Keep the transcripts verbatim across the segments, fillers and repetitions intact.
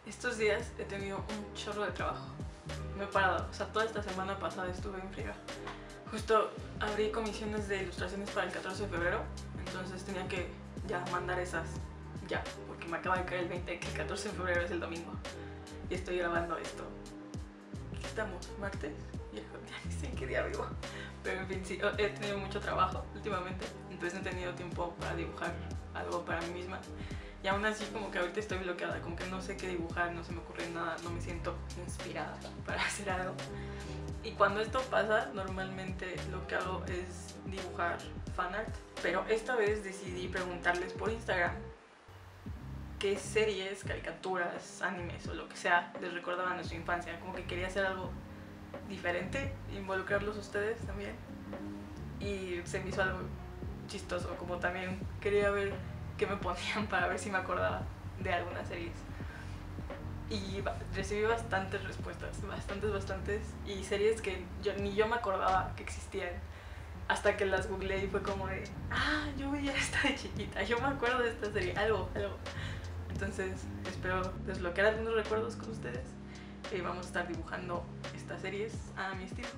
Estos días he tenido un chorro de trabajo. Me he parado, o sea, toda esta semana pasada estuve en friega. Justo abrí comisiones de ilustraciones para el catorce de febrero, entonces tenía que ya mandar esas ya, porque me acaba de caer el veinte, que el catorce de febrero es el domingo. Y estoy grabando esto. ¿Qué estamos? ¿Martes? Ya ni sé en qué día vivo. Pero en fin, sí, he tenido mucho trabajo últimamente, entonces no he tenido tiempo para dibujar algo para mí misma. Y aún así como que ahorita estoy bloqueada, como que no sé qué dibujar, no se me ocurre nada, no me siento inspirada para hacer algo. Y cuando esto pasa, normalmente lo que hago es dibujar fanart, pero esta vez decidí preguntarles por Instagram qué series, caricaturas, animes o lo que sea les recordaban a su infancia. Como que quería hacer algo diferente, involucrarlos a ustedes también. Y se me hizo algo chistoso, como también quería ver qué me ponían para ver si me acordaba de algunas series. Y recibí bastantes respuestas, bastantes, bastantes, y series que yo, ni yo me acordaba que existían, hasta que las googleé y fue como de, ah, yo veía esta de chiquita, yo me acuerdo de esta serie, algo, algo. Entonces espero desbloquear algunos recuerdos con ustedes y vamos a estar dibujando estas series a mi estilo.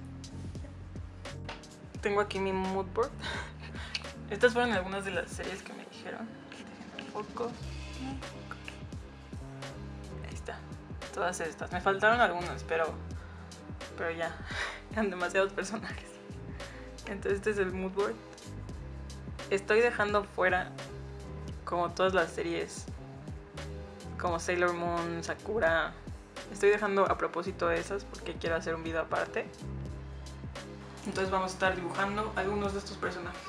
Tengo aquí mi mood board. Estas fueron algunas de las series que me dijeron. Poco. Ahí está. Todas estas. Me faltaron algunas, pero pero ya. Eran demasiados personajes. Entonces este es el mood board. Estoy dejando fuera como todas las series como Sailor Moon, Sakura. Estoy dejando a propósito de esas porque quiero hacer un video aparte. Entonces vamos a estar dibujando algunos de estos personajes.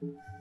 Bye.